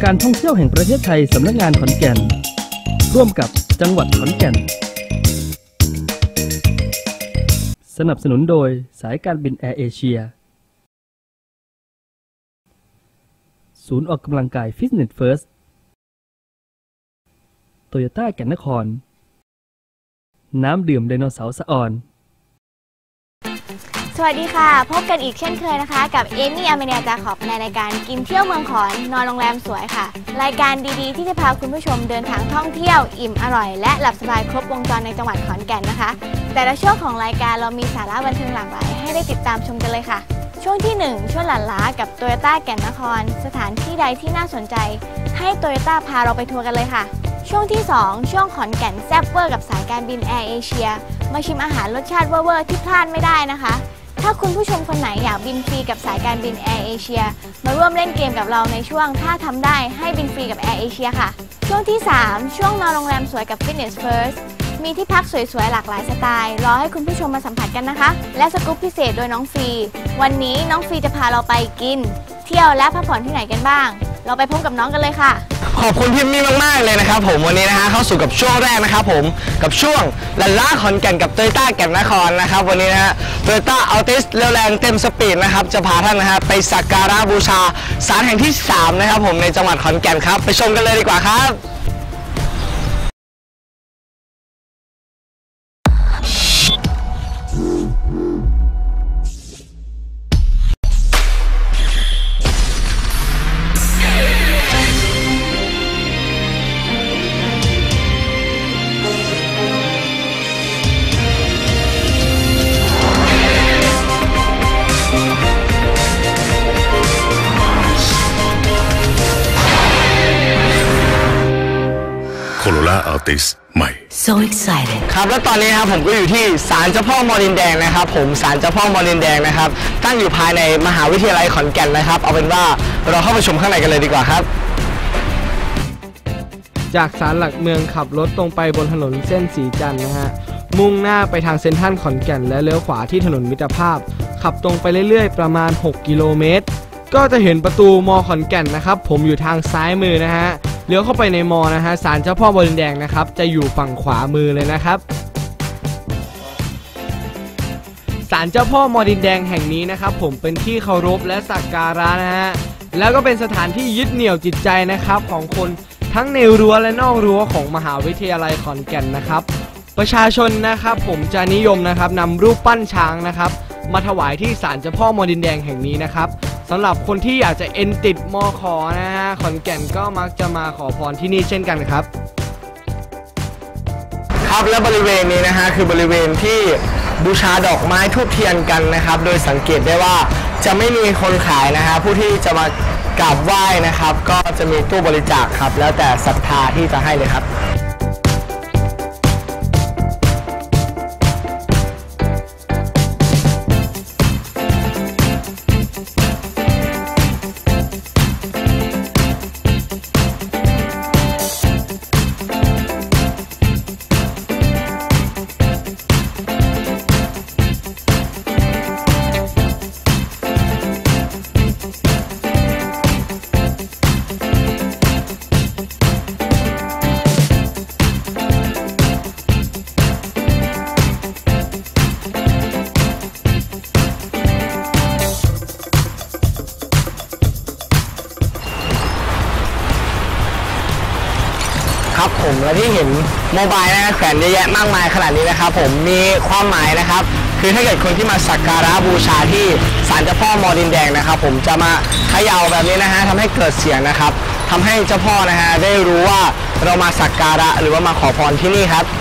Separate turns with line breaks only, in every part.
การท่องเที่ยวแห่งประเทศไทยสำนักงานขอนแก่นร่วมกับจังหวัดขอนแก่นสนับสนุนโดยสายการบินแอร์เอเชียศูนย์ออกกำลังกายฟิตเนสเฟิร์สโตโยต้าแก่นนครน้ำดื่มไดโนเสาร์สะออน
สวัสดีค่ะพบกันอีกเช่นเคยนะคะกับเอมี่อเมเนียจาขอบในรายการกินเที่ยวเมืองขอนนอนโรงแรมสวยค่ะรายการดีๆที่จะพาคุณผู้ชมเดินทางท่องเที่ยวอิ่มอร่อยและหลับสบายครบวงจรในจังหวัดขอนแก่นนะคะแต่ละช่วงของรายการเรามีสาระบันเทิงหลากหลายให้ได้ติดตามชมกันเลยค่ะช่วงที่1ช่วงหลั่นล้ากับโตโยต้าแก่นนครสถานที่ใดที่น่าสนใจให้โตโยต้าพาเราไปทัวร์กันเลยค่ะช่วงที่2ช่วงขอนแก่นแซ่บเวอร์กับสายการบินแอร์เอเชียมาชิมอาหารรสชาติเวอร์ที่พลาดไม่ได้นะคะถ้าคุณผู้ชมคนไหนอยากบินฟรีกับสายการบินแอร์เอเชียมาร่วมเล่นเกมกับเราในช่วงถ้าทำได้ให้บินฟรีกับแอร์เอเชียค่ะช่วงที่3ช่วงนอนโรงแรมสวยกับ Fitness First มีที่พักสวยๆหลากหลายสไตล์รอให้คุณผู้ชมมาสัมผัสกันนะคะและสกู๊ปพิเศษโดยน้องฟรีวันนี้น้องฟรีจะพาเราไปกินเที่ยวและพักผ่อนที่ไหนกันบ้างเราไปพบกับน้องกันเลยค่ะ
ขอบคุณพี่มี่มากๆเลยนะครับผมวันนี้นะฮะเข้าสู่กับช่วงแรกนะครับผมกับช่วงลันล่าขอนแก่นกับโตโยต้าแก่นนครนะครับวันนี้นะฮะโตโยต้าอัลติสเร็วแรงเต็มสปีดนะครับจะพาท่านนะฮะไปสักการะบูชาศาลแห่งที่3นะครับผมในจังหวัดขอนแก่นครับไปชมกันเลยดีกว่าครับ
Corolla Altis ใหม่
So excited
ครับและตอนนี้ครับผมก็อยู่ที่ศาลเจ้าพ่อมอดินแดงนะครับผมศาลเจ้าพ่อมอดินแดงนะครับตั้งอยู่ภายในมหาวิทยาลัยขอนแก่นนะครับเอาเป็นว่าเราเข้าไปชมข้างในกันเลยดีกว่าครับ
จากศาลหลักเมืองขับรถตรงไปบนถนนเส้นสีจันทร์นะฮะมุ่งหน้าไปทางเซ็นทรัลขอนแก่นและเลี้ยวขวาที่ถนนมิตรภาพขับตรงไปเรื่อยๆประมาณ6กิโลเมตรก็จะเห็นประตูมอขอนแก่นนะครับผมอยู่ทางซ้ายมือนะฮะเลี้ยวเข้าไปในมอนะฮะศาลเจ้าพ่อบดินแดงนะครับจะอยู่ฝั่งขวามือเลยนะครับศาลเจ้าพ่อมอดินแดงแห่งนี้นะครับผมเป็นที่เคารพและสักการะนะฮะแล้วก็เป็นสถานที่ยึดเหนี่ยวจิตใจนะครับของคนทั้งในรั้วและนอกรั้วของมหาวิทยาลัยขอนแก่นนะครับประชาชนนะครับผมจะนิยมนะครับนำรูปปั้นช้างนะครับมาถวายที่ศาลเจ้าพ่อมอดินแดงแห่งนี้นะครับสำหรับคนที่อยากจะเอ็นติดมอขอนะฮะขอนแก่นก็มักจะมาขอพรที่นี่เช่นกันครับ
ครับและบริเวณนี้นะฮะคือบริเวณที่บูชาดอกไม้ทูบเทียนกันนะครับโดยสังเกตได้ว่าจะไม่มีคนขายนะฮะผู้ที่จะมากราบไหว้นะครับก็จะมีตู้บริจาคครับแล้วแต่ศรัทธาที่จะให้เลยครับครับผมและที่เห็นโมบายนะแขวนเยอะแยะมากมายขนาดนี้นะครับผมมีความหมายนะครับคือถ้าเกิดคนที่มาสักการะบูชาที่ศาลเจ้าพ่อมอดินแดงนะครับผมจะมาเขย่าแบบนี้นะฮะทำให้เกิดเสียงนะครับทำให้เจ้าพ่อนะฮะได้รู้ว่าเรามาสักการะหรือว่ามาขอพรที่นี่ครับ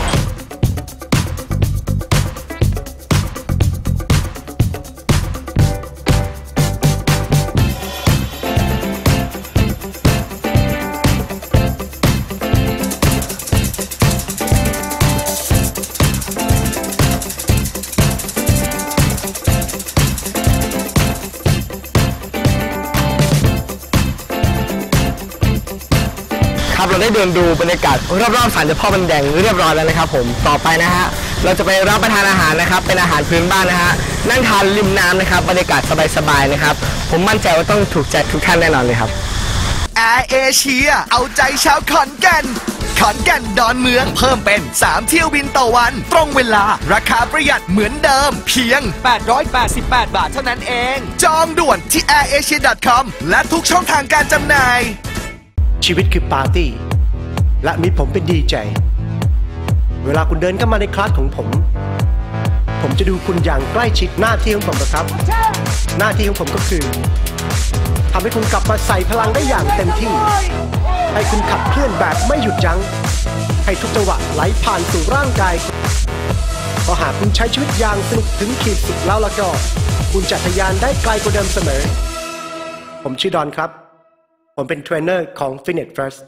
เราได้เดินดูบรรยากาศรอบๆศาลเจ้าพ่อมอดินแดงเรียบร้อยแล้วนะครับผมต่อไปนะฮะเราจะไปรับประทานอาหารนะครับเป็นอาหารพื้นบ้านนะฮะนั่งทานริมน้ำนะครับบรรยากาศสบายๆนะครับผมมั่นใจว่าต้องถูกใจทุกท่านแน่นอนเลยครับ
แอร์เอเชียเอาใจชาวขอนแก่นดอนเมืองเพิ่มเป็น3เที่ยวบินต่อวันตรงเวลาราคาประหยัดเหมือนเดิมเพียง888 บาทเท่านั้นเองจองด่วนที่ airasia.com และทุกช่องทางการจำหน่าย
ชีวิตคือปาร์ตี้และมีผมเป็นดีเจเวลาคุณเดินเข้ามาในคลาสของผมจะดูคุณอย่างใกล้ชิดหน้าที่ของผมนะครับหน้าที่ของผมก็คือทำให้คุณกลับมาใส่พลังได้อย่างเต็มที่ให้คุณขับเคลื่อนแบบไม่หยุดยั้งให้ทุกจังหวะไหลผ่านสู่ร่างกายเพราะหากคุณใช้ชีวิตอย่างสนุกถึงขีดสุดแล้วก็คุณจะทะยานได้ไกลกว่าเดิมเสมอผมชื่อดอนครับผมเป็นเทรนเนอร์ของ Fitness First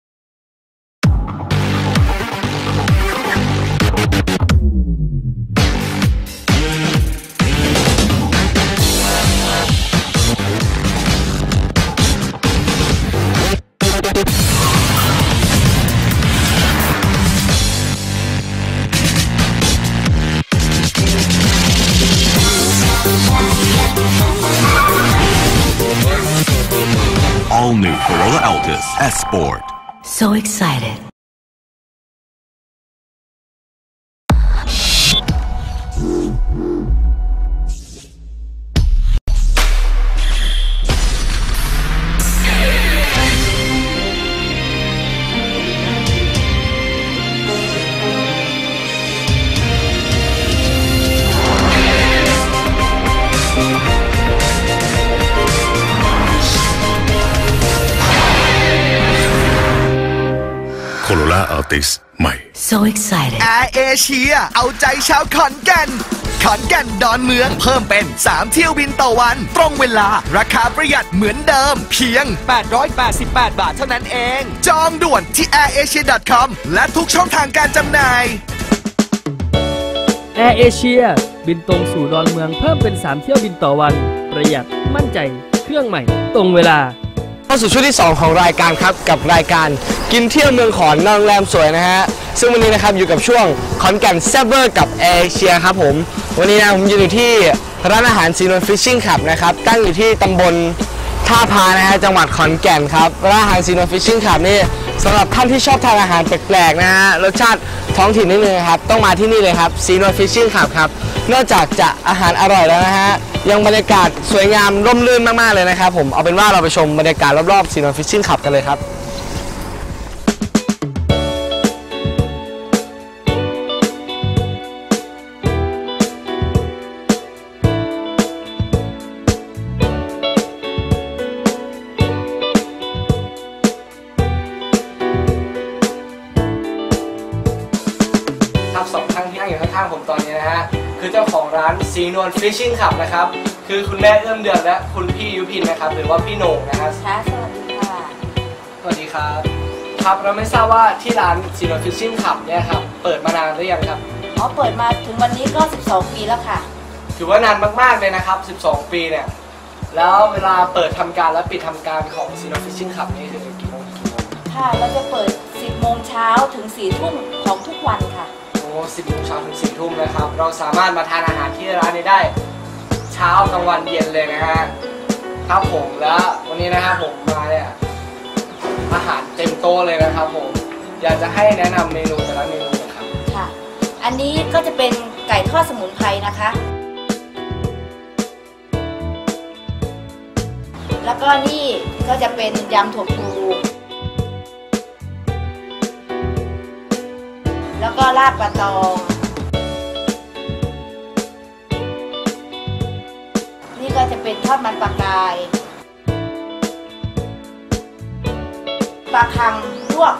All new Corolla Altis S Sport.
So excited.
Corolla Altis ใหม่
So excited.
แอร์เอเชียเอาใจชาวขอนแก่นดอนเมืองเพิ่มเป็น3เที่ยวบินต่อวันตรงเวลาราคาประหยัดเหมือนเดิมเพียง888 บาทเท่านั้นเองจองด่วนที่ airasia.com และทุกช่องทางการจำหน่าย
แอร์เอเชียบินตรงสู่ดอนเมืองเพิ่มเป็น3เที่ยวบินต่อวันประหยัดมั่นใจเครื่องใหม่ตรงเวลา
เข้าสู่ช่วงที่2ของรายการครับกับรายการกินเที่ยวเมืองขอนนอนโรงแรมสวยนะฮะซึ่งวันนี้นะครับอยู่กับช่วงขอนแก่นแซ่บเวอร์กับแอร์เอเชียครับผมวันนี้นะผมยืนอยู่ที่ร้านอาหารซีนวลฟิชชิ่งคลับนะครับตั้งอยู่ที่ตำบลท่าพานะฮะจังหวัดขอนแก่นครับร้านอาหารซีนวลฟิชชิ่งคลับนี่สำหรับท่านที่ชอบทานอาหารแปลกๆนะฮะรสชาติท้องถิ่นนิดนึงครับต้องมาที่นี่เลยครับซีนวลฟิชชิ่งคลับครับนอกจากจะอาหารอร่อยแล้วนะฮะยังบรรยากาศสวยงามร่มรื่นมากๆเลยนะครับผมเอาเป็นว่าเราไปชมบรรยากาศรอบๆซีนวลฟิชชิ่งคลับกันเลยครับสองท่านที่นั่งอยู่ข้างๆผมตอนนี้นะฮะคือเจ้าของร้านสีนวลฟิชชิ่งคลับนะครับคือคุณแม่เอื้อมเดือนและคุณพี่ยุพินนะครับหรือว่าพี่โหน่งนะครับ
ค่ะสวัสดีค่ะ
สวัสดีครับครับเราไม่ทราบว่าที่ร้านสีนวลฟิชชิ่งคลับเนี่ยครับเปิดมานานหรือยังครับ
เปิดมาถึงวันนี้ก็12 ปีแล้วค่ะ
ถือว่านานมากๆเลยนะครับ12 ปีเนี่ยแล้วเวลาเปิดทำการและปิดทำการของสีนวลฟิชชิ่งคลับนี่คือกี่โมง
ค่ะเราจะเปิด10 โมงเช้าถึง4 ทุ่มของทุกวันค่ะ
10 โมงเช้าถึง4 ทุ่มนะครับเราสามารถมาทานอาหารที่ร้านนี้ได้เช้ากลางวันเย็นเลยนะฮะครับผมแล้ววันนี้นะครับผมมาเนี่ยอาหารเต็มโต๊ะเลยนะครับผมอยากจะให้แนะนำเมนูแต่ละเมนูนะครับ
ค่ะอันนี้ก็จะเป็นไก่ทอดสมุนไพรนะคะแล้วก็นี่ก็จะเป็นยำถั่วพูแล้วก็ลาบปลาตองนี่ก็จะเป็นทอดมันปลากายปลาคังลวก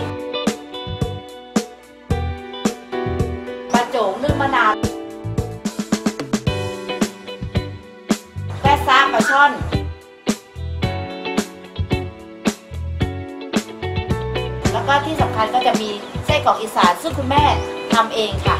ปลาโจงนึ่งมะนาวแป้ซ่าปลาช่อนแล้วก็ที่สำคัญก็จะมีไส้กรอกอีสานซึ่งคุณแม่ทำเองค่ะ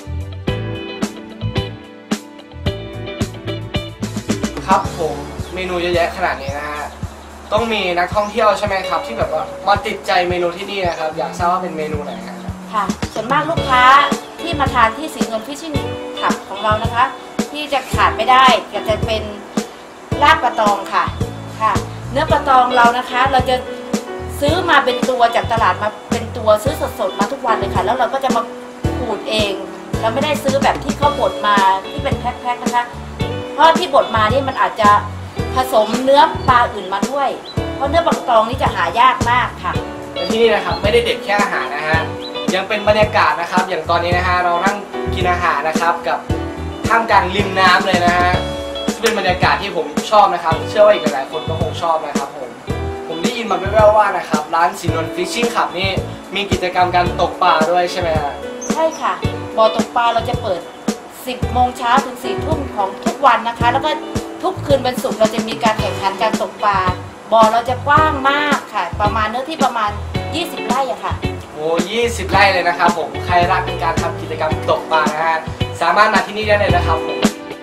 ครับผมเมนูเยอะแยะขนาดนี้นะฮะต้องมีนักท่องเที่ยวใช่ไหมครับที่แบบว่ามาติดใจเมนูที่นี่นะครับอยากทราบว่าเป็นเมนูไหนครับ
ค่ะส่วนมากลูกค้าที่มาทานที่สีนวลฟิชชิ่งคลับของเรานะคะที่จะขาดไม่ได้ก็จะเป็นลาบปลาตองค่ะเนื้อปลาตองเรานะคะเราจะซื้อมาเป็นตัวจากตลาดมาเป็นตัวซื้อสดๆมาทุกวันเลยค่ะแล้วเราก็จะมาขูดเองเราไม่ได้ซื้อแบบที่เขาบดมาที่เป็นแพ็คๆนะคะเพราะที่บดมานี่มันอาจจะผสมเนื้อปลาอื่นมาด้วยเพราะเนื้อปลาตองนี่จะหายากมากค่ะ
และที่นี่นะครับไม่ได้เด็ดแค่อาหารนะฮะยังเป็นบรรยากาศนะครับอย่างตอนนี้นะฮะเรานั่งกินอาหารนะครับกับท่ามกลางริมน้ำเลยนะฮะเป็นบรรยากาศที่ผมชอบนะครับเชื่อว่าอีกหลายคนก็คงชอบนะครับผมได้ยินมาแว่วๆว่านะครับร้านสินนท์ฟิชชิ่งคลับนี่มีกิจกรรมการตกปลาด้วยใช่ไหมฮะ
ใช่ค่ะบ่อตกปลาเราจะเปิด 10 โมงเช้าถึง 4 ทุ่มของทุกวันนะคะแล้วก็ทุกคืนวันศุกร์เราจะมีการแข่งขันการตกปลาบ่อเราจะกว้างมากค่ะประมาณเนื้อที่ประมาณ20 ไร่อะค่ะ
โอ้20 ไร่เลยนะครับผมใครรักในการทำกิจกรรมตกปลานะฮะสามารถมาที่นี่ได้เลยนะครับผม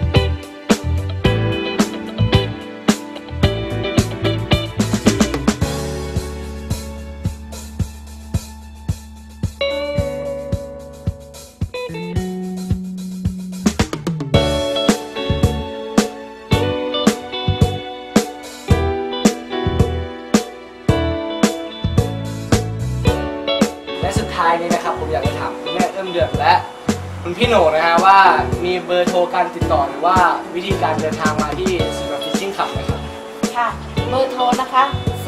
ท้ายนี้นะครับผมอยากจะถามคุณแม่เอื้อมเดือนและคุณพี่โหน่นะฮะว่ามีเบอร์โทรการติดต่อหรือว่าวิธีการเดินทางมาที่สินนท์ฟิชชิ่งคลับไหมครับ
ค่ะเบอร์โทรนะคะ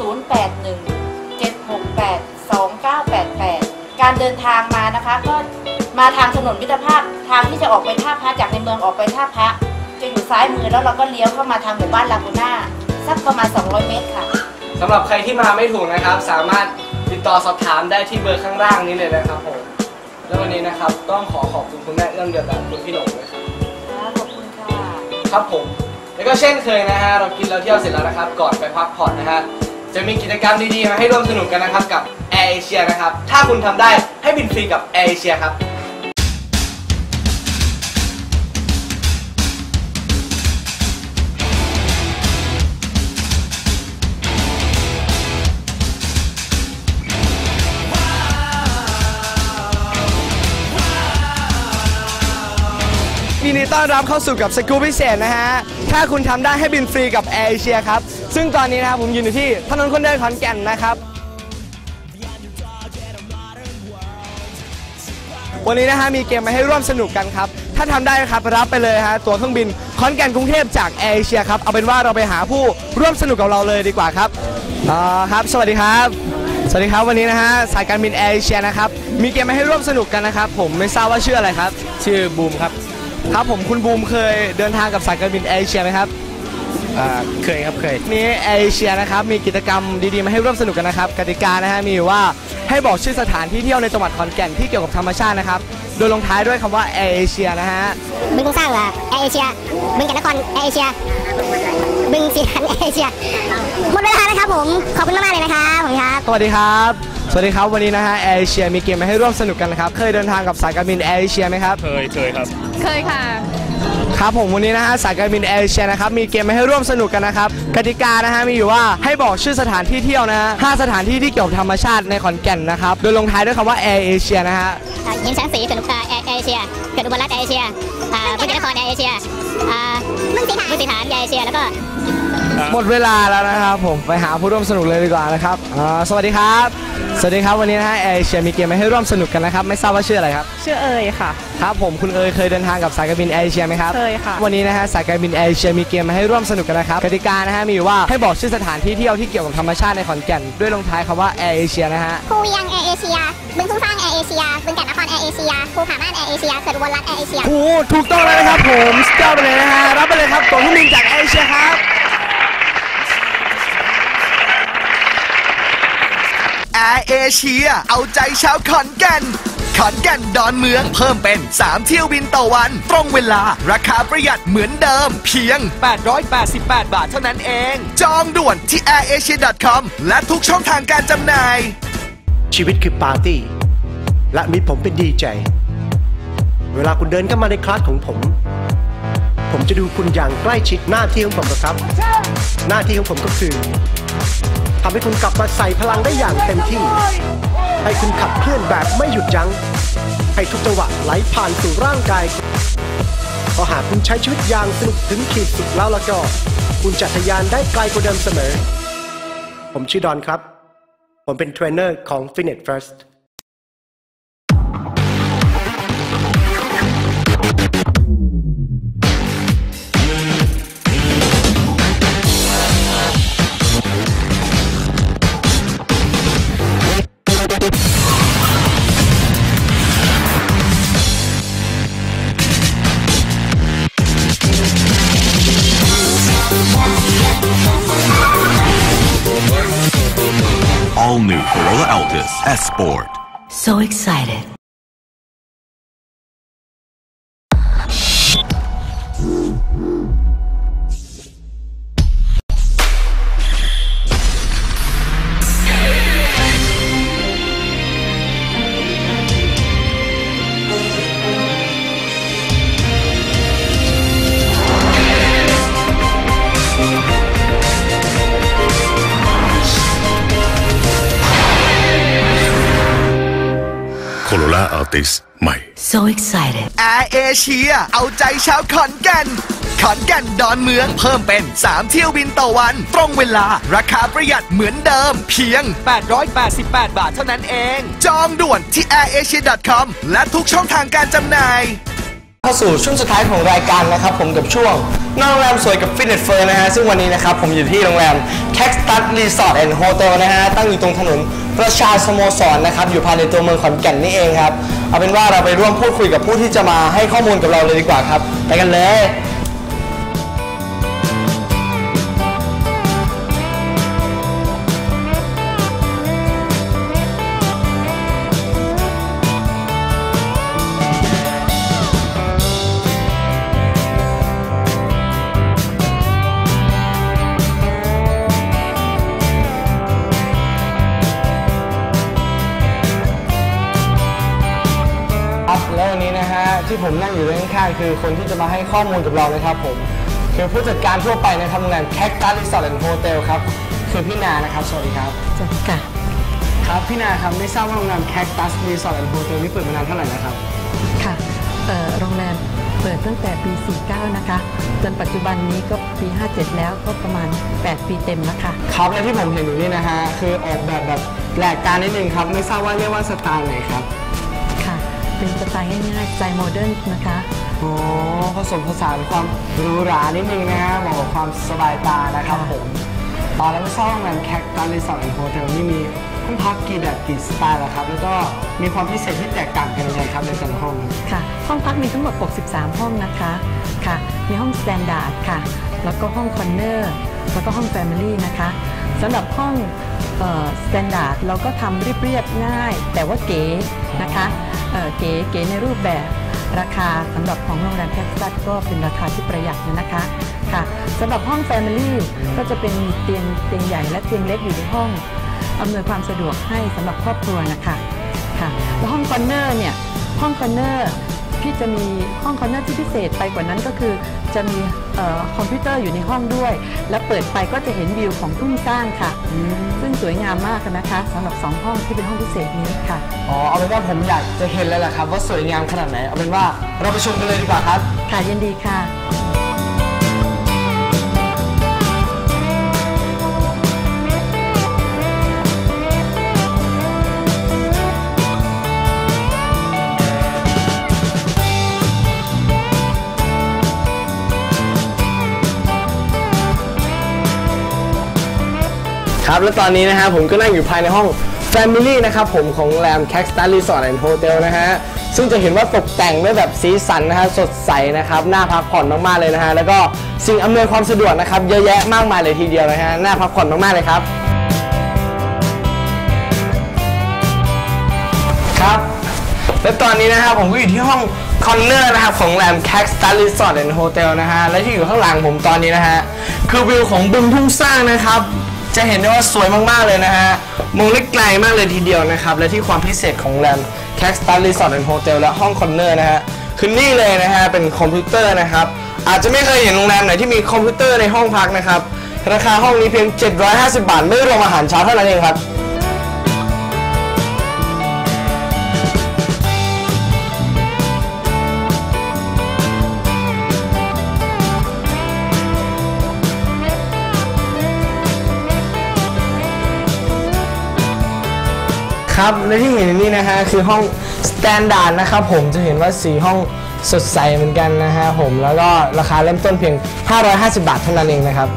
0817682988การเดินทางมานะคะก็มาทางถนนมิตรภาพทางที่จะออกไปท่าพระจากในเมืองออกไปท่าพระจะอยู่ซ้ายมือแล้วเราก็เลี้ยวเข้ามาทางหมู่บ้านลากูน่าสักประมาณ200 เมตรค่ะ
สำหรับใครที่มาไม่ถูกนะครับสามารถติดต่อสอบถามได้ที่เบอร์ข้างล่างนี้เลยนะครับผมแล้ววันนี้นะครับต้องขอบคุณคุณแม่เอื้อมเดือนและคุณพี่โหน่งด้วยครับ
ขอบคุณค่ะ
ครับผมแล้วก็เช่นเคยนะฮะเรากินแล้วเที่ยวเสร็จแล้วนะครับก่อนไปพักผ่อนนะฮะจะมีกิจกรรมดีๆมาให้ร่วมสนุกกันนะครับกับแอร์เอเชียนะครับถ้าคุณทำได้ให้บินฟรีกับแอร์เอเชียครับ
ยินดีต้อนรับเข้าสู่กับสกู๊ปพิเศษนะฮะถ้าคุณทำได้ให้บินฟรีกับแอร์เอเชียครับซึ่งตอนนี้นะครับผมยืนอยู่ที่ถนนคนเดินขอนแก่นนะครับวันนี้นะฮะมีเกมมาให้ร่วมสนุกกันครับถ้าทำได้ครับรับไปเลยฮะตั๋วเครื่องบินขอนแก่นกรุงเทพจากแอร์เอเชียครับเอาเป็นว่าเราไปหาผู้ร่วมสนุกกับเราเลยดีกว่าครับครับสวัสดีครับสวัสดีครับวันนี้นะฮะสายการบินแอร์เอเชียนะครับมีเกมมาให้ร่วมสนุกกันนะครับผมไม่ทราบว่าชื่ออะไรครับ
ชื่อบูมครับ
ครับผมคุณบูมเคยเดินทางกับสายการบินแอร์เอเชียไหมครับ
เคยครับเคย
นี้แอร์เอเชียนะครับมีกิจกรรมดีๆมาให้ร่วมสนุกกันนะครับกติกานะฮะมีว่าให้บอกชื่อสถานที่เที่ยวในจังหวัดขอนแก่นที่เกี่ยวกับธรรมชาตินะครับโดยลงท้ายด้วยคำว่าแอร์เอเชียนะฮะ
บึงกุ้งสร้างแอร์เอเชียบึงแก่นนครแอร์เอเชียบึงศรีรัตน์แอร์เอเชียหมดเวลาแล้วครับผมขอบคุณมากๆเลยนะครับผมครับ
สวัสดีครับสวัสดีครับวันนี้นะฮะแอร์เอเชียมีเกมมาให้ร่วมสนุกกันนะครับเคยเดินทางกับสายการบินแอร์เอเชียไหมครับ
เคยครับ
เคยค่ะ
ครับผมวันนี้นะฮะสายการบินแอร์เอเชียนะครับมีเกมมาให้ร่วมสนุกกันนะครับกติกานะฮะมีอยู่ว่าให้บอกชื่อสถานที่เที่ยวนะฮะ5 สถานที่ที่เกี่ยวกับธรรมชาติในขอนแก่นนะครับโดยลงท้ายด้วยคำว่าแอร์เอเชียนะฮะ
ยิมแสงสีเขื่อนแอร์เอเชียเขื่อนอุบลรัตน์แอร์เอเชียบึงแก่นนครแอร์เอเชียบึงศรีฐานแอร์เอเชียแล้วก็
หมดเวลาแล้วนะครับผมไปหาผู้ร่วมสนุกเลยดีกว่านะครับสวัสดีครับสวัสดีครับวันนี้นะฮะแอร์เอเชียมีเกมมาให้ร่วมสนุกกันนะครับไม่ทราบว่าชื่ออะไรครับ
ชื่อเอยค่ะ
ครับผมคุณเอยเคยเดินทางกับสายการบินแอร์เอเชียไหมครับ
เคยค่ะ
วันนี้นะฮะสายการบินแอร์เอเชียมีเกมมาให้ร่วมสนุกกันนะครับกติกานะฮะมีอยู่ว่าให้บอกชื่อสถานที่เที่ยวที่เกี่ยวกับธรรมชาติในขอนแก่นด้วยลงท้ายคำว่าแอร์เอเชียนะฮะ
ภูเวียงแอร์เอเชียบึงทุ่งสร้างแอร์เอเชียบึงแก่นนครแอร์เอเชียภูผาม่านแอร์เอเชียเขื่อนอุบลรัตน์แอร์เอเชีย
โอ้ถูกต้องแล้วนะครับผมสเกลไปเลยนะฮะรับไปเลยครับตั๋วเครื่องบินจากแอร์เอเชียครับ
แอร์เอเชียเอาใจชาวขอนแก่นขอนแก่นดอนเมืองเพิ่มเป็น3เที่ยวบินต่อวันตรงเวลาราคาประหยัดเหมือนเดิมเพียง888 บาทเท่านั้นเองจองด่วนที่ airasia.com และทุกช่องทางการจำหน่าย
ชีวิตคือปาร์ตี้และมีผมเป็นดีเจเวลาคุณเดินเข้ามาในคลาสของผมจะดูคุณอย่างใกล้ชิดหน้าที่ของผมนะครับหน้าที่ของผมก็คือทำให้คุณกลับมาใส่พลังได้อย่างเต็มที่ให้คุณขับเคลื่อนแบบไม่หยุดยั้งให้ทุกจังหวะไหลผ่านสู่ร่างกายพอหากคุณใช้ชีวิตอย่างสนุกถึงขีดสุดแล้วก็คุณจะทะยานได้ไกลกว่าเดิมเสมอผมชื่อดอนครับผมเป็นเทรนเนอร์ของ Fitness First
All new Corolla Altis S Sport.
So excited.
Corolla Altis ใหม่
So excited.
แอร์เอเชียเอาใจชาวขอนแก่นขอนแก่นดอนเมืองเพิ่มเป็น3เที่ยวบินต่อวันตรงเวลาราคาประหยัดเหมือนเดิมเพียง888 บาทเท่านั้นเองจองด่วนที่ airasia.com และทุกช่องทางการจำหน่าย
เข้าสู่ช่วงสุดท้ายของรายการนะครับผมกับช่วงนอนโรงแรมสวยกับ Fitness First นะฮะซึ่งวันนี้นะครับผมอยู่ที่โรงแรม Cactus Resort and Hotel นะฮะตั้งอยู่ตรงถนนประชาสโมสรนะครับอยู่ภายในตัวเมืองขอนแก่นนี่เองครับเอาเป็นว่าเราไปร่วมพูดคุยกับผู้ที่จะมาให้ข้อมูลกับเราเลยดีกว่าครับไปกันเลยแล้ววันนี้นะฮะที่ผมนั่งอยู่ข้างๆคือคนที่จะมาให้ข้อมูลกับเรานะครับผมคือผู้จัดการทั่วไปนะครับโรงแรม Cactus Resort and Hotel ครับคือพี่นานะครับสวัสดีครับสวัสดีค่ะครับพี่นาครับไม่ทราบว่าโรงแรม Cactus Resort and Hotel นี่เปิดมานานเท่าไหร่แล้วครับ
ค่ะโรงแรมเปิดตั้งแต่ปี 49 นะคะจนปัจจุบันนี้ก็ปี 57 แล้วก็ประมาณ 8 ปีเต็มแล้วค่ะ
ครับและที่ผมเห็นอยู่นี่นะฮะคือออกแบบแปลกตานิดนึงครับไม่ทราบว่าเรียกว่าสไตล์ไหนครับ
ค่ะเป็นสไตล์ง่ายๆสไตล์โมเดิร์นนะคะ
อ๋อผสมผสานความหรูหรานิดนึงนะฮะเหมาะกับความสบายตานะครับผมตอนแล้วไม่ทราบว่าโรงแรม Cactus Resort and Hotel นี่มีห้องพักกี่แบบกี่สไตล์แล้วครับแล้วก็มีความพิเศษที่แตกต่างกันยังไงครับในแต่ละห้อง
ค่ะห้องพักมีทั้งหมด63ห้องนะคะค่ะมีห้องสแตนดาร์ดค่ะแล้วก็ห้องคอนเนอร์แล้วก็ห้องแฟมิลี่นะคะสำหรับห้องสแตนดาร์ดเราก็ทำเรียบๆง่ายแต่ว่าเก๋นะคะเก๋ในรูปแบบราคาสำหรับของโรงแรมแคคตัสก็เป็นราคาที่ประหยัดนะคะค่ะสำหรับห้องแฟมิลี่ก็จะเป็นเตียงใหญ่และเตียงเล็กอยู่ในห้องอำนวยความสะดวกให้สำหรับครอบครัวนะคะค่ะแล้วห้องคอนเนอร์เนี่ยห้องคอนเนอร์พี่จะมีห้องคอนเนอร์ที่พิเศษไปกว่านั้นก็คือจะมีคอมพิวเตอร์อยู่ในห้องด้วยและเปิดไปก็จะเห็นวิวของทุ่งสร้างค่ะซึ่งสวยงามมากนะคะสำหรับ2ห้องที่เป็นห้องพิเศษนี้ค่ะ
อ๋อเอาเป็นว่าผมอยากจะเห็นเลยแหละครับว่าสวยงามขนาดไหนเอาเป็นว่าเราไปชมกันเลยดีกว่าครับ
ค่ะยินดีค่ะ
ครับและตอนนี้นะฮะผมก็นั่งอยู่ภายในห้อง Family นะครับผมของโรงแรม Cactus Resort and Hotel นะฮะซึ่งจะเห็นว่าตกแต่งด้วยแบบสีสันนะฮะสดใสนะครับน่าพักผ่อนมากๆเลยนะฮะแล้วก็สิ่งอำนวยความสะดวกนะครับเยอะแยะมากมายเลยทีเดียวนะฮะน่าพักผ่อนมากๆเลยครับครับและตอนนี้นะฮะผมก็อยู่ที่ห้องคอนเนอร์นะครับของโรงแรม Cactus Resort and Hotel นะฮะและที่อยู่ข้างหลังผมตอนนี้นะฮะคือวิวของบึงทุ่งสร้างนะครับจะเห็นได้ว่าสวยมากๆเลยนะฮะมองเล็กไกลมากเลยทีเดียวนะครับและที่ความพิเศษของโรงแรม Cactus Resort and Hotel และห้องคอนเนอร์นะฮะคือนี่เลยนะฮะเป็นคอมพิวเตอร์นะครับอาจจะไม่เคยเห็นโรงแรมไหนที่มีคอมพิวเตอร์ในห้องพักนะครับราคาห้องนี้เพียง750 บาทไม่รวมอาหารเช้าเท่านั้นเองครับครับและที่เห็นนี่นะฮะคือห้อง Standard นะครับผมจะเห็นว่าสีห้องสดใสเหมือนกันนะฮะผมแล้วก็ราคาเริ่มต้นเพียง550 บาทเท่านั้นเองนะครับ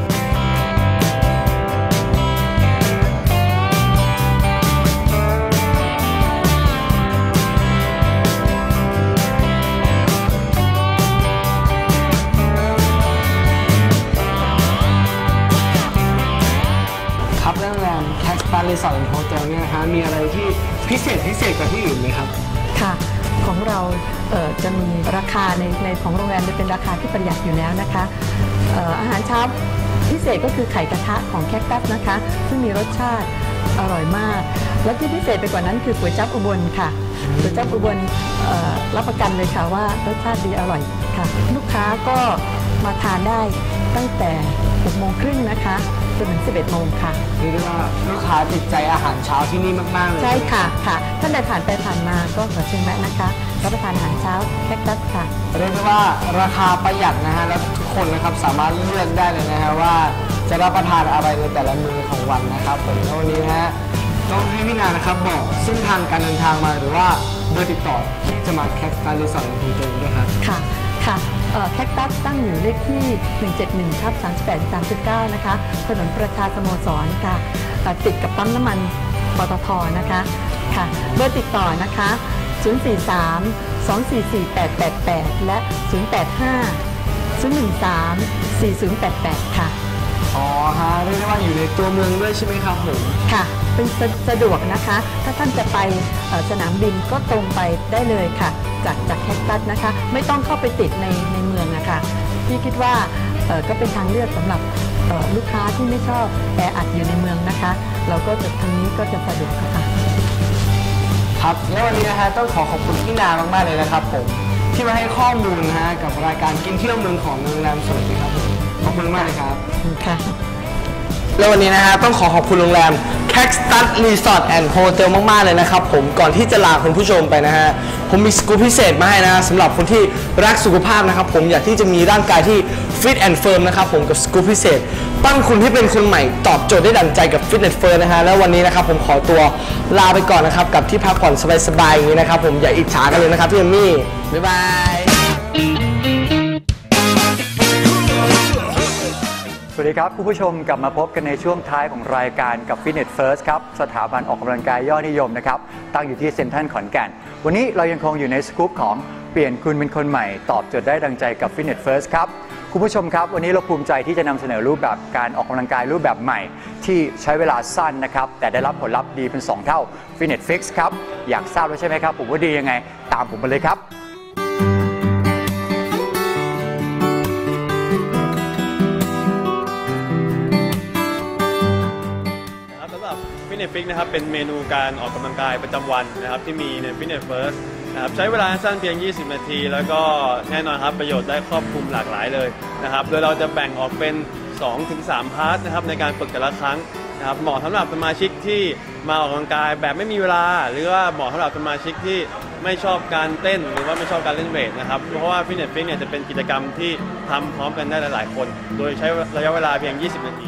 ครับโรงแรม Cactus Resort and Hotel เนี่ยนะฮะมีอะไรที่พิเศษกว่าที่อื่นไหมครับ
ค่ะของเราจะมีราคาในของโรงแรมจะเป็นราคาที่ประหยัดอยู่แล้วนะคะอาหารเช้าพิเศษก็คือไข่กระทะของแคคตัสนะคะซึ่งมีรสชาติอร่อยมากและที่พิเศษไปกว่านั้นคือก๋วยจั๊บอุบลค่ะก๋วยจั๊บอุบลรับประกันเลยค่ะว่ารสชาติดีอร่อยค่ะลูกค้าก็มาทานได้ตั้งแต่6:30 นะคะจนถึง 11 โมงค่ะ
เรียกได้ว่าลูกค้าติดใจอาหารเช้าที่นี่มากๆเลย
ใช่ค่ะท่านใดผ่านไปผ่านมาก็ขอเชิญแวะนะคะรับประทานอาหารเช้าแคคตัสค่ะ
เรียกได้ว่าราคาประหยัดนะฮะแล้วทุกคนนะครับสามารถเลือกได้เลยนะฮะว่าจะรับประทานอะไรในแต่ละมื้อของวันนะครับผมแล้ววันนี้นะฮะต้องให้พี่นานะครับบอกเส้นทางการเดินทางมาหรือว่าเบอร์ติดต่อที่จะมาแคคตัสรีสอร์ทของคุณด้วยครับ
ค่ะแคคตัสตั้งอยู่เลขที่ 171/38-39 นะคะถนนประชาสโมสรค่ะติดกับปั๊มน้ำมันปตท.นะคะค่ะเบอร์ติดต่อนะคะ043-244-888 และ 085-013-4088 ค่ะ
อ๋อฮะเรียกได้ว่าอยู่ในตัวเมืองด้วยใช่ไหมครับผม
ค่ะเป็นสะดวกนะคะถ้าท่านจะไปสนามบินก็ตรงไปได้เลยค่ะจากแคคตัสนะคะไม่ต้องเข้าไปติดในเมืองนะคะพี่คิดว่าก็เป็นทางเลือกสำหรับลูกค้าที่ไม่ชอบแออัดอยู่ในเมืองนะคะเราก็จะทางนี้ก็จะสะดวกค่ะ
ครับแล้ววันนี้นะฮะต้องขอบคุณพี่นามากๆเลยนะครับผมที่มาให้ข้อมูลนะฮะกับรายการกินเที่ยวเมืองของโรงแรมสวยครับขอบคุณมากเลยครับ
ค่ะ
แล้ววันนี้นะฮะต้องขอบคุณโรงแรม Cactus Resort and Hotel มากๆเลยนะครับผมก่อนที่จะลาคุณผู้ชมไปนะฮะผมมีสกู๊ปพิเศษมาให้นะสำหรับคนที่รักสุขภาพนะครับผมอยากที่จะมีร่างกายที่ Fit and Firm นะครับผมกับสกู๊ปพิเศษปั้นคุณให้เป็นคนใหม่ตอบโจทย์ได้ดั่งใจกับ Fit and Firm นะฮะแล้ววันนี้นะครับผมขอตัวลาไปก่อนนะครับกับที่พักผ่อนสบายๆอย่างนี้นะครับผมอย่าอิจฉากันเลยนะครับพี่เอมมี่บ๊ายบาย
สวัสดีครับคุณผู้ชมกลับมาพบกันในช่วงท้ายของรายการกับ Fitness First ครับสถาบันออกกำลังกายยอดนิยมนะครับตั้งอยู่ที่เซ็นทรัลขอนแก่นวันนี้เรายังคงอยู่ในสกู๊ปของเปลี่ยนคุณเป็นคนใหม่ตอบโจทย์ได้ดังใจกับ Fitness First ครับคุณผู้ชมครับวันนี้เราภูมิใจที่จะนำเสนอรูปแบบการออกกำลังกายรูปแบบใหม่ที่ใช้เวลาสั้นนะครับแต่ได้รับผลลัพธ์ดีเป็น2 เท่า Fitness Fix ครับอยากทราบแล้วใช่ไหมครับผมว่าดียังไงตามผมมาเลยครับ
Fitness Fix นะครับเป็นเมนูการออกกำลังกายประจำวันนะครับที่มีใน Fitness First นะครับใช้เวลาสั้นเพียง20 นาทีแล้วก็แน่นอนครับประโยชน์ได้ครอบคลุมหลากหลายเลยนะครับโดยเราจะแบ่งออกเป็น 2-3 พาร์ทนะครับในการฝึกแต่ละครั้งนะครับเหมาะสำหรับสมาชิกที่มาออกกำลังกายแบบไม่มีเวลาหรือว่าเหมาะสำหรับสมาชิกที่ไม่ชอบการเต้นหรือว่าไม่ชอบการเล่นเวทนะครับเพราะว่า Fitness Fix เนี่ยจะเป็นกิจกรรมที่ทำพร้อมกันได้หลายๆคนโดยใช้ระยะเวลาเพียง20 นาที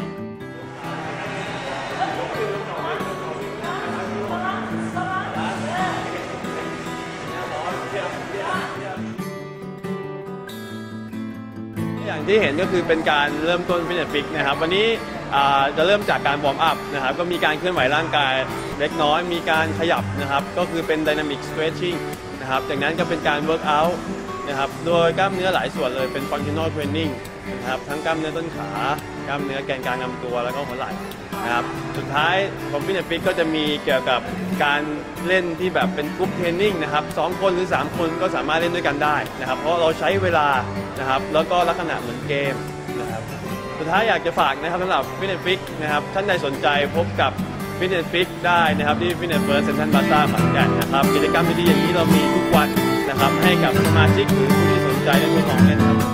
อย่างที่เห็นก็คือเป็นการเริ่มต้น Fitness Fix นะครับวันนี้จะเริ่มจากการวอร์มอัพนะครับก็มีการเคลื่อนไหวร่างกายเล็กน้อยมีการขยับนะครับก็คือเป็น Dynamic Stretching นะครับจากนั้นก็เป็นการ Work Out นะครับโดยกล้ามเนื้อหลายส่วนเลยเป็น Functional Training นะครับทั้งกล้ามเนื้อต้นขากล้ามเนื้อแกนกลางลำตัวแล้วก็หัวไหล่นะครับสุดท้ายของ Fitness Fix ก็จะมีเกี่ยวกับการเล่นที่แบบเป็นกรุ๊ปเทรนนิ่งนะครับ2 คนหรือ 3 คนก็สามารถเล่นด้วยกันได้นะครับเพราะเราใช้เวลานะครับแล้วก็ลักษณะเหมือนเกมนะครับสุดท้ายอยากจะฝากนะครับสำหรับ Fitness Fix นะครับท่านใดสนใจพบกับ Fitness Fix ได้นะครับที่ Fitness First เซ็นทรัลพลาซ่าขอนแก่นนะครับกิจกรรมดีๆอย่างนี้เรามีทุกวันนะครับให้กับสมาชิกหรือผู้ที่สนใจในทดลองเล่นครับ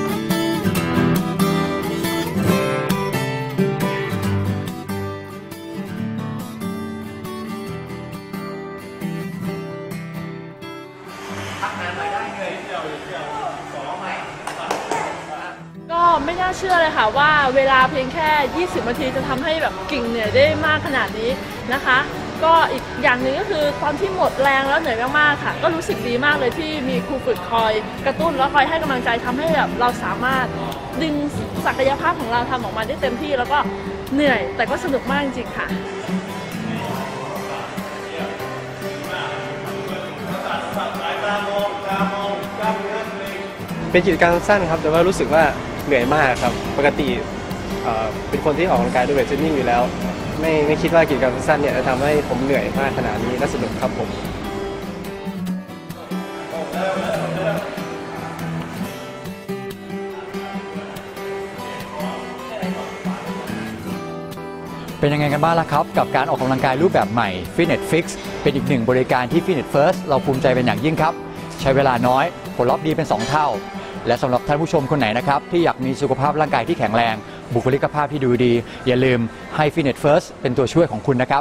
ก็ไม่น่าเชื่อเลยค่ะว่าเวลาเพียงแค่20 นาทีจะทำให้แบบกิ่งเหนื่อยได้มากขนาดนี้นะคะก็อีกอย่างหนึ่งก็คือตอนที่หมดแรงแล้วเหนื่อยมากๆค่ะก็รู้สึกดีมากเลยที่มีครูฝึกคอยกระตุ้นแล้วคอยให้กำลังใจทำให้แบบเราสามารถดึงศักยภาพของเราทำออกมาได้เต็มที่แล้วก็เหนื่อยแต่ก็สนุกมากจริงๆค่ะ
เป็นกิจกรรมสั้นครับแต่ว่ารู้สึกว่าเหนื่อยมากครับปกติเป็นคนที่ออกกำลังกายด้วยเวทเทรนนิ่งอยู่แล้วไม่คิดว่ากิจกรรมสั้นเนี่ยจะทำให้ผมเหนื่อยมากขนาดนี้และสนุกครับผม
เป็นยังไงกันบ้างล่ะครับกับการออกกำลังกายรูปแบบใหม่ Fitness Fix เป็นอีกหนึ่งบริการที่ Fitness First เราภูมิใจเป็นอย่างยิ่งครับใช้เวลาน้อยผลลัพธ์ดีเป็น2เท่าและสำหรับท่านผู้ชมคนไหนนะครับที่อยากมีสุขภาพร่างกายที่แข็งแรงบุคลิกภาพที่ดูดีอย่าลืมให้ Fitness First เป็นตัวช่วยของคุณนะครับ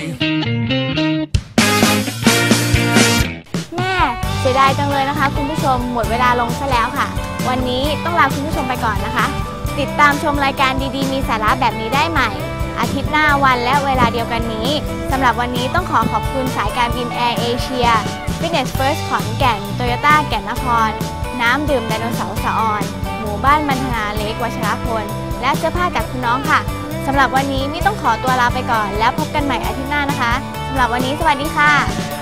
แม่เสียดายจังเลยนะคะคุณผู้ชมหมดเวลาลงซะแล้วค่ะวันนี้ต้องลาคุณผู้ชมไปก่อนนะคะติดตามชมรายการดีๆมีสาระแบบนี้ได้ใหม่อาทิตย์หน้าวันและเวลาเดียวกันนี้สำหรับวันนี้ต้องขอบคุณสายการบินแอร์เอเชีย Fitness First ขอนแก่น Toyota แก่นนครน้ำดื่มไดโนเสาร์สะออนหมู่บ้านมันธนาเล็กวัชรพลและเสื้อผ้าจากคุณน้องค่ะสำหรับวันนี้มี่ต้องขอตัวลาไปก่อนแล้วพบกันใหม่อาทิตย์หน้านะคะสำหรับวันนี้สวัสดีค่ะ